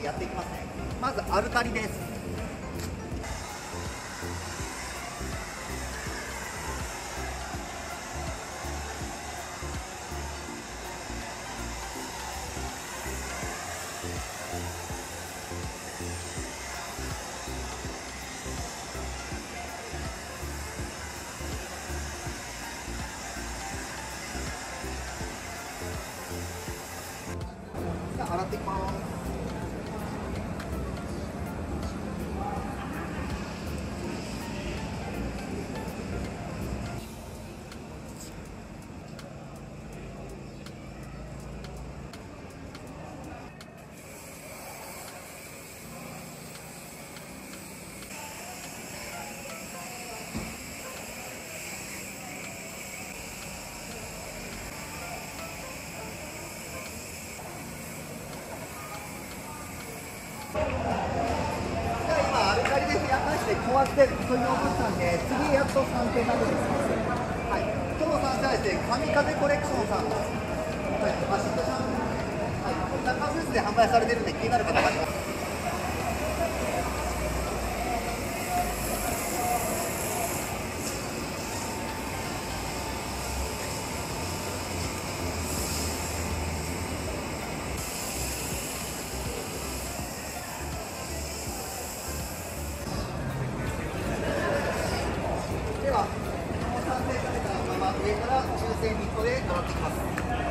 やっていきますね。まずアルカリです。洗っていきます。終わってというお客さんで、次やっと参戦が出てきます。はい、今日の参戦はですね、神風コレクションさんの、はい、アシットシャンプー、はい、中ブースで販売されてるんで、気になる方がいます。では、この参戦されたまま上から中性ミットで洗っていきます。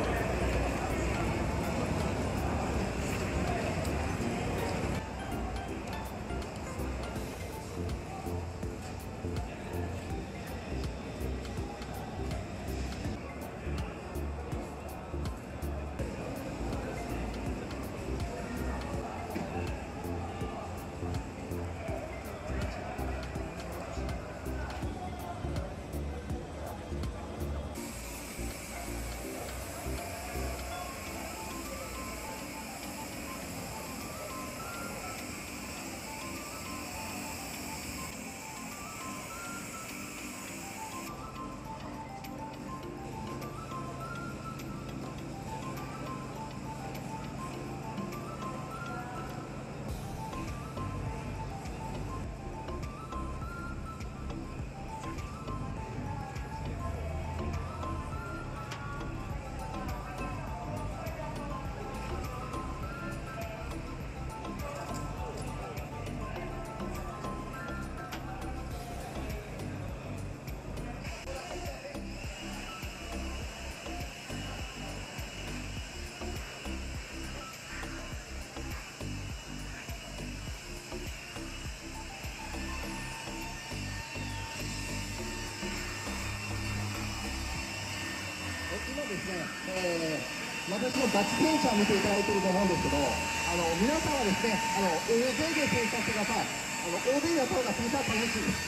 今ですね、私のガチ洗車を見ていただいていると思うんですけど、皆さんはですね、大勢で洗車してください。大勢でやった方が洗車は楽しいです。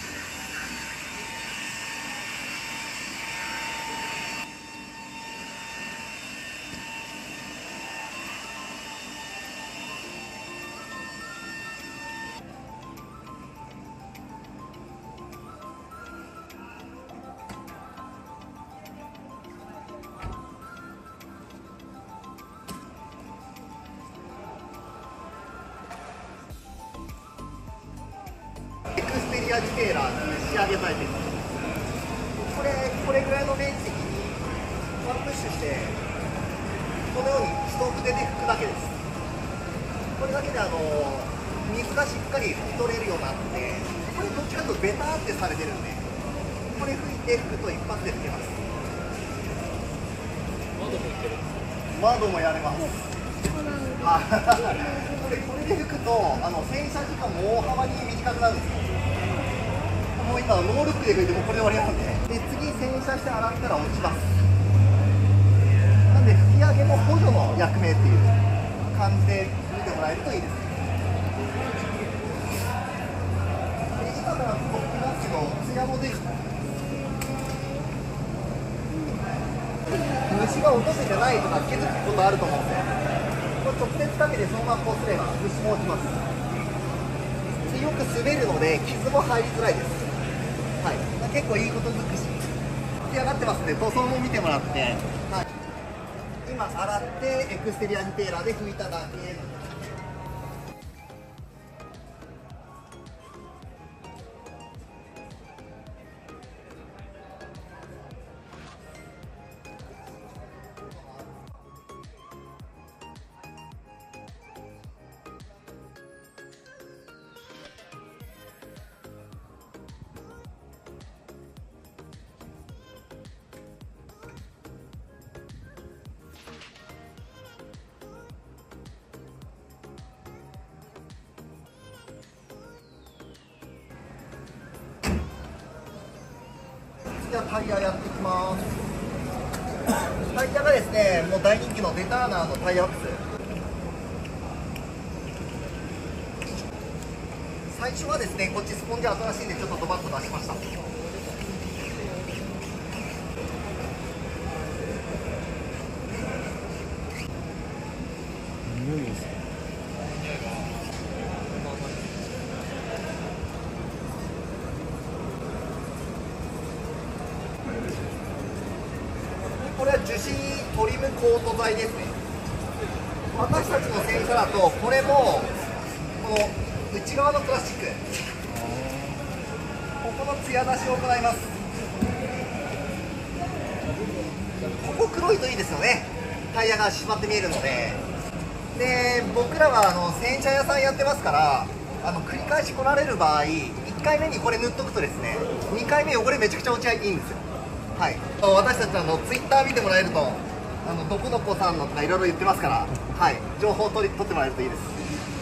エクステリアディテーラーに仕上げされています。これぐらいの面積にワンプッシュしてこのようにストークで拭くだけです。これだけで水がしっかり拭き取れるようになって、これどっちかというとベターってされてるんで、これ拭いて拭くと一発で拭けます。窓もやれます。これで拭くと洗車時間も大幅に短くなるんですよ。もう今ノールックで拭いてもこれで終わりなんで、次洗車して洗ったら落ちます。なんで拭き上げも補助の役目っていう感じで見てもらえるといいです。短くなってきますけど、ツヤも出る。虫が落とせてないとか気づくことあると思うんで、これ直接かけてそのままこうすれば虫も落ちます。よく滑るので傷も入りづらいです。はい、結構いいことづくし仕上がってますので、塗装も見てもらって、はい、今洗ってエクステリアディテーラーで拭いただけなんです。 ゃあタイヤやっていきます。タイヤがですね、もう大人気のデターナーのタイヤワックス。最初はですね、こっちスポンジ新しいんでちょっとドバッと出しました。これは樹脂トリムコート材ですね。私たちの洗車だとこれもこの内側のプラスチック、ここの艶出しを行います。ここ黒いといいですよね、タイヤが締まって見えるので。で僕らは洗車屋さんやってますから、繰り返し来られる場合1回目にこれ塗っとくとですね、2回目汚れめちゃくちゃ落ちいいんですよ。はい、私たちツイッター見てもらえるとどこどこさんのとかいろいろ言ってますから、はい、情報を取ってもらえるといいです。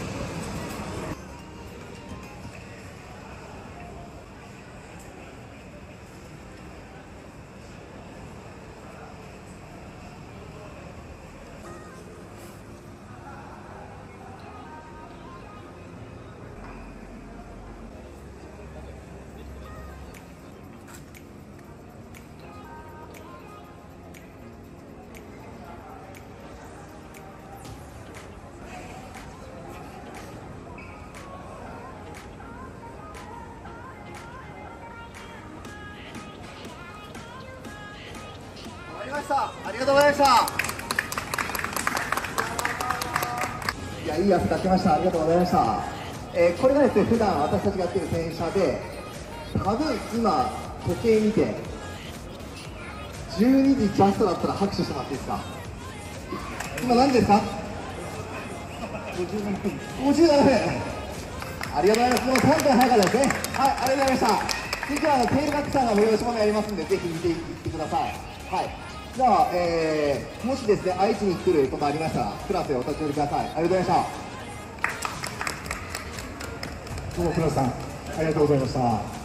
ありがとうございました。いや、いい汗かきました。ありがとうございました。これがですね、普段私たちがやってる洗車で、多分今時計見て12時ジャストだったら拍手してもらっていいですか。今何時ですか。57分。ありがとうございます。もう3分早かったですね。はい、ありがとうございました。次はテールバックさんが催し物やりますんで、ぜひ見ていってください。はい、じゃあ、もしですね、愛知に来ることありましたら、クラスへお立ち寄りください。ありがとうございました。 どうも、クラスさん、ありがとうございました。